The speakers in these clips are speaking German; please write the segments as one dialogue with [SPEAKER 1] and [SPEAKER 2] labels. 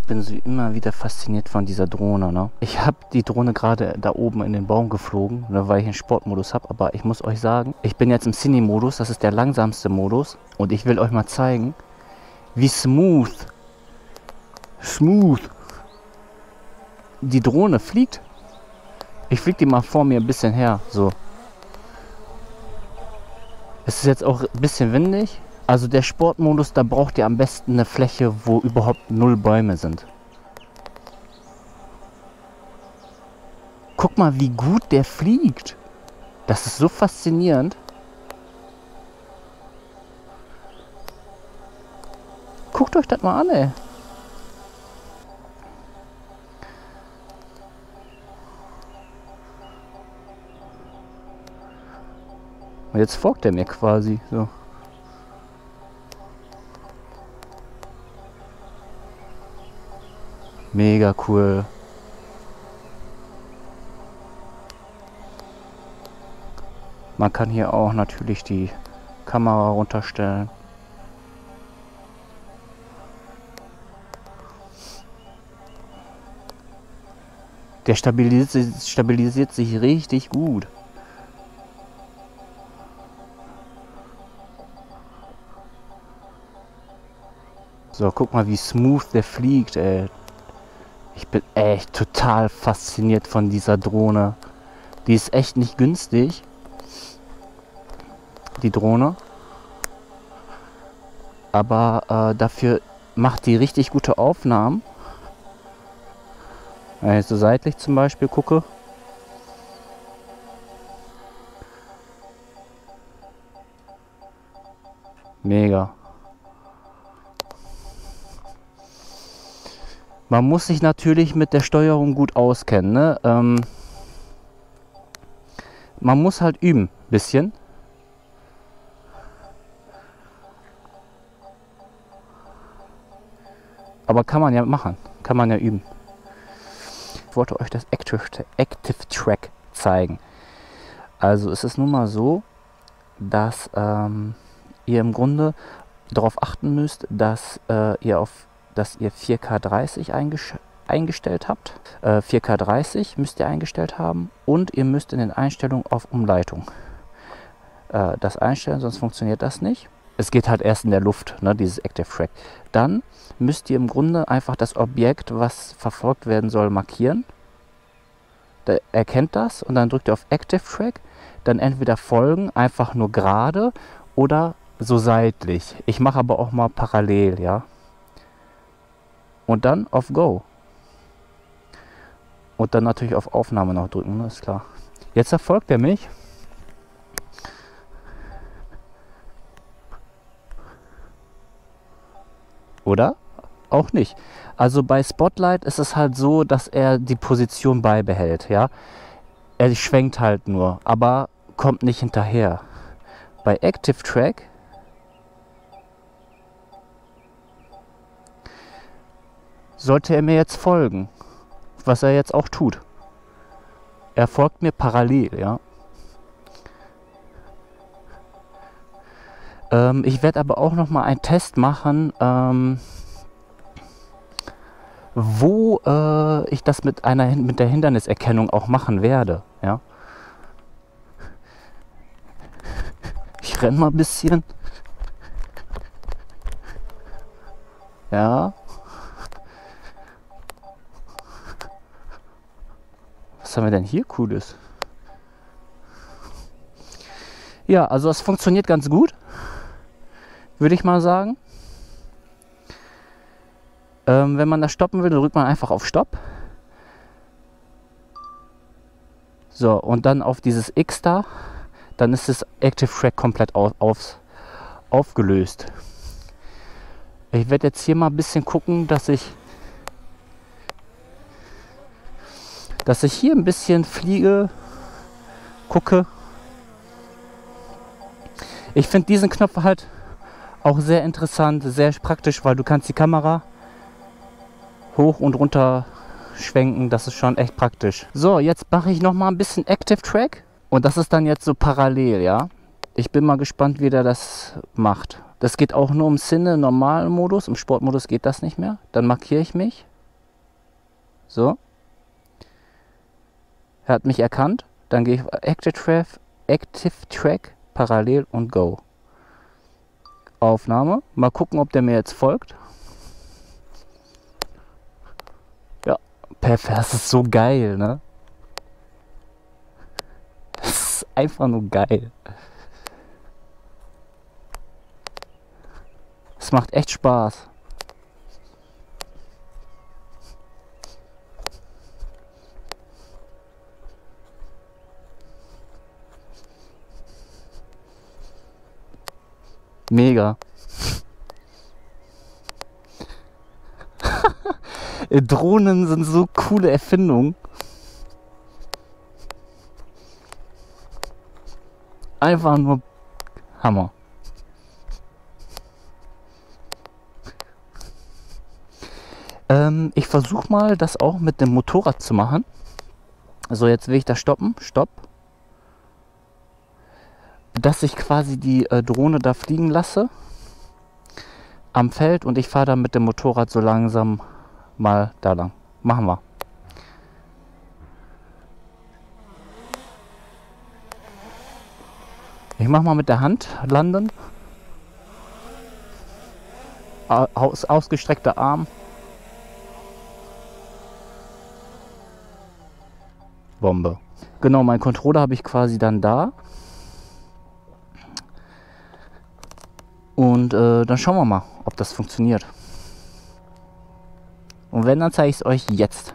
[SPEAKER 1] bin so immer wieder fasziniert von dieser Drohne. Ne? Ich habe die Drohne gerade da oben in den Baum geflogen, ne, weil ich einen Sportmodus habe. Aber ich muss euch sagen, ich bin jetzt im Cine-Modus. Das ist der langsamste Modus. Und ich will euch mal zeigen, wie smooth die Drohne fliegt. Ich fliege die mal vor mir ein bisschen her. So. Es ist jetzt auch ein bisschen windig. Also der Sportmodus, da braucht ihr am besten eine Fläche, wo überhaupt 0 Bäume sind. Guck mal, wie gut der fliegt. Das ist so faszinierend. Guckt euch das mal an, ey. Und jetzt folgt er mir quasi so. Mega cool. Man kann hier auch natürlich die Kamera runterstellen. Der stabilisiert sich richtig gut. So, guck mal, wie smooth der fliegt, ey. Ich bin echt total fasziniert von dieser Drohne. Die ist echt nicht günstig, die Drohne. Aber dafür macht die richtig gute Aufnahmen. Wenn ich so seitlich zum Beispiel gucke. Mega. Man muss sich natürlich mit der Steuerung gut auskennen. Ne? Man muss halt üben, ein bisschen. Aber kann man ja machen, kann man ja üben. Ich wollte euch das Active Track zeigen. Also es ist nun mal so, dass ihr im Grunde darauf achten müsst, dass ihr 4K30 eingestellt habt. 4K30 müsst ihr eingestellt haben und ihr müsst in den Einstellungen auf Umleitung das einstellen, sonst funktioniert das nicht. Es geht halt erst in der Luft, ne, dieses Active Track. Dann müsst ihr im Grunde einfach das Objekt, was verfolgt werden soll, markieren. Der erkennt das und dann drückt ihr auf Active Track. Dann entweder folgen, einfach nur gerade oder so seitlich. Ich mache aber auch mal parallel, ja. Und dann auf Go. Und dann natürlich auf Aufnahme noch drücken, ne, ist klar. Jetzt verfolgt er mich. Oder auch nicht. Also bei Spotlight ist es halt so, dass er die Position beibehält, ja. Er schwenkt halt nur, aber kommt nicht hinterher. Bei Active Track sollte er mir jetzt folgen, was er jetzt auch tut. Er folgt mir parallel, ja. Ich werde aber auch noch mal einen Test machen, wo ich das mit der Hinderniserkennung auch machen werde, ja. Ich renne mal ein bisschen. Ja. Was haben wir denn hier Cooles? Ja, also es funktioniert ganz gut, würde ich mal sagen. Wenn man das stoppen will, dann drückt man einfach auf Stopp. So, und dann auf dieses X da, dann ist das Active Track komplett aufgelöst. Ich werde jetzt hier mal ein bisschen gucken, dass ich hier ein bisschen fliege, gucke. Ich finde diesen Knopf halt auch sehr interessant, sehr praktisch, weil du kannst die Kamera hoch und runter schwenken, das ist schon echt praktisch. So, jetzt mache ich noch mal ein bisschen Active Track und das ist dann jetzt so parallel, ja. Ich bin mal gespannt, wie der das macht. Das geht auch nur im Cine normalen Modus, im Sportmodus geht das nicht mehr. Dann markiere ich mich So. Er hat mich erkannt. Dann gehe ich auf Active Track, parallel und Go. Aufnahme. Mal gucken, ob der mir jetzt folgt. Ja, perfekt. Das ist so geil, ne? Das ist einfach nur geil. Es macht echt Spaß. Mega. Drohnen sind so coole Erfindungen. Einfach nur Hammer. Ich versuche mal, das auch mit dem Motorrad zu machen. Also jetzt will ich da stoppen. Stopp. Dass ich quasi die Drohne da fliegen lasse am Feld und ich fahre dann mit dem Motorrad so langsam mal da lang. Machen wir. Ich mache mal mit der Hand landen. Ausgestreckter Arm. Bombe. Genau, mein Controller habe ich quasi dann da. Und dann schauen wir mal, ob das funktioniert. Und wenn, dann zeige ich es euch jetzt.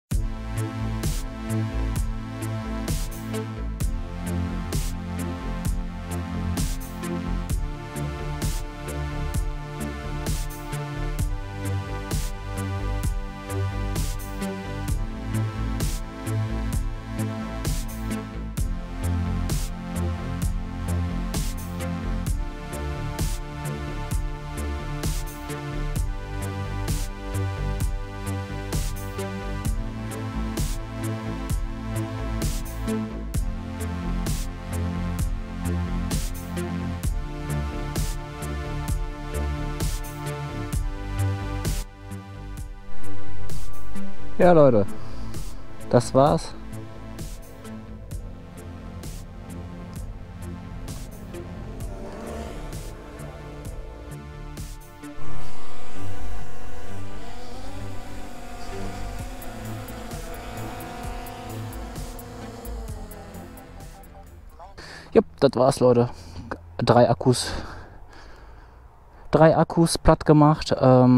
[SPEAKER 1] Ja, Leute, das war's. Ja, das war's, Leute. 3 Akkus. 3 Akkus platt gemacht.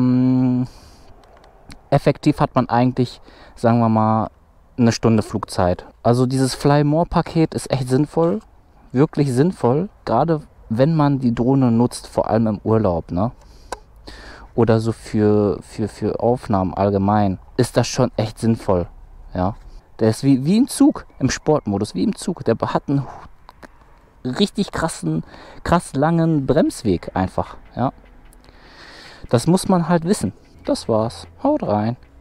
[SPEAKER 1] Effektiv hat man eigentlich, sagen wir mal, eine Stunde Flugzeit. Also dieses Fly More Paket ist echt sinnvoll, wirklich sinnvoll, gerade wenn man die Drohne nutzt, vor allem im Urlaub, ne? Oder so für Aufnahmen allgemein, ist das schon echt sinnvoll, ja. Der ist wie ein Zug im Sportmodus, wie im Zug. Der hat einen richtig krass langen Bremsweg einfach, ja. Das muss man halt wissen. Das war's. Haut rein.